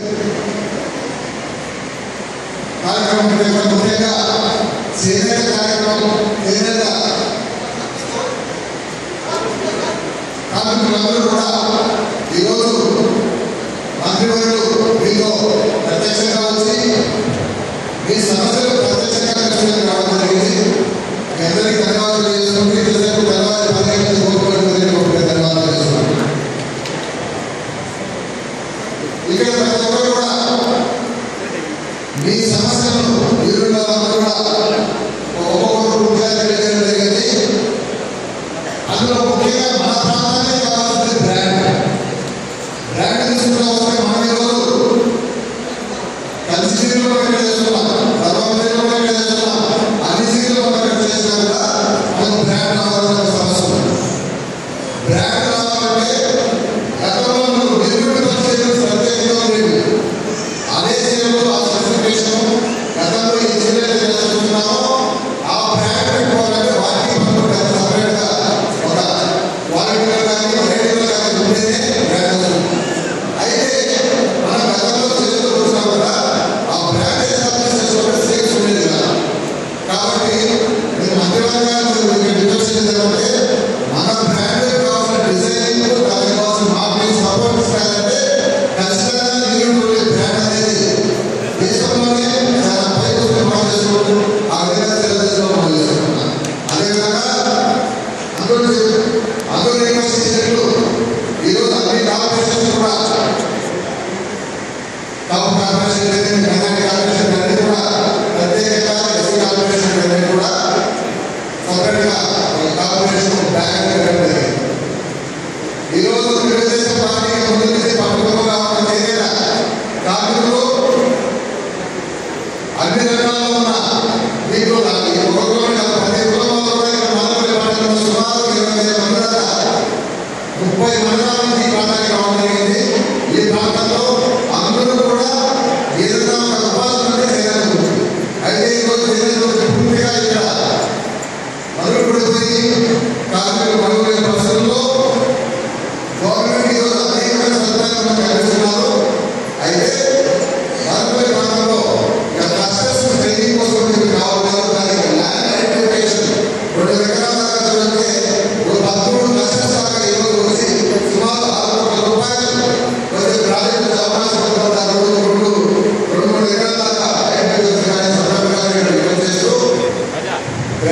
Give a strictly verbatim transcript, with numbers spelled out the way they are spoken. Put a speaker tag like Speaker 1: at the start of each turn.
Speaker 1: కార్యక్రమం ముఖ్యంగా చేనేత కార్యక్రమం చేనేత కార్మికులందరూ కూడా ఈరోజు మంత్రివర్యులు మీతో ప్రత్యక్షంగా వచ్చి మీ సమస్యలు ప్రత్యక్షంగా కలిసి రావడం జరిగింది. మీ అందరికీ ధన్యవాదాలు చేసుకుంటూ ఇంతసేపు ధన్యవాదాలు పదిహేను కోరుకోవడం ధన్యవాదాలు చేస్తున్నాను. ఇక్కడ ప్రతి ఒక్కరు కూడా మీ సమస్యలను వీరుల కూడా ఒక్కొక్కరు ముఖ్యంగా తెలియజేయడం జరిగింది. అందులో ముఖ్యంగా మన ప్రాంతానికి కావాల్సిన బ్రాండ్ బ్రాండ్ తీసుకుంటూ వస్తే మనం ఈరోజు కలిసి సీట్లు ఎక్కడ చేస్తున్నాం, సర్వీసులు ఎక్కడ చేస్తున్నాం, అన్ని సీట్లు ఎక్కడ చేసినా కూడా మనకు బ్రాండ్ రావాలనే సమస్య ఉంది. బ్రాండ్ రావాలంటే గతంలో నువ్వు డిస్ట్రిబ్యూట్ చేసిన ప్రత్యేకంగా ఉండేది అదే సీట్లు ఆ స్పెసిఫికేషన్ గతంలో ఈ సీట్లు చేస్తున్నామో ఆ బ్రాండ్ పెట్టుకోవాలంటే వాటికి మనం సపరేట్గా ఒక క్వాలిటీలో కానీ రేటులో కానీ ఉంటేనే బ్రాండ్ వస్తుంది. అయితే మన గతంలో చేస్తూ వచ్చినా కూడా ఆ బ్రాండ్ ఎస్టాబ్లిష్ సేల్స్ ఉండేది కదా. కాబట్టి నేను మంత్రివర్గంగా రిక్వెస్ట్ చేశానంటే మన బ్రాండ్ కావాల్సిన డిజైనింగ్ దానికి కావాల్సిన మార్కెటింగ్ సపోర్ట్ ఇస్తారంటే ఖచ్చితంగా యూనిట్ బ్రాండ్ అనేది దేశంలోనే చాలా పైకి నిర్మాణం చేసుకుంటూ ఆ విధంగా తెలియజేసుకోవడం చేసుకుంటున్నాను. అదేవిధంగా అందరూ అందరూ రిక్వెస్ట్ చేసినట్లు ఈరోజు అన్ని కార్పొరేషన్స్ కూడా టౌన్ కార్పొరేషన్ కానీ మైనారిటీ కార్పొరేషన్ కానీ కూడా ప్రత్యేకంగా ఎస్సీ కార్పొరేషన్ కానీ కూడా సపరేట్గా కార్పొరేషన్ బ్యాంక్ జరిగింది. ఈరోజు తెలుగుదేశం పార్టీకి ముందు పట్టుకోగా ఉన్న చేనేత కార్మికులు అన్ని రంగాల్లో ఉన్న మీకు ఒక్కొక్కరు పది కుటుంబాల్లో కూడా ఇక్కడ మానవ పార్టీలో సుమారు ఇరవై ఐదు మంది దాకా ముప్పై మండలాల నుంచి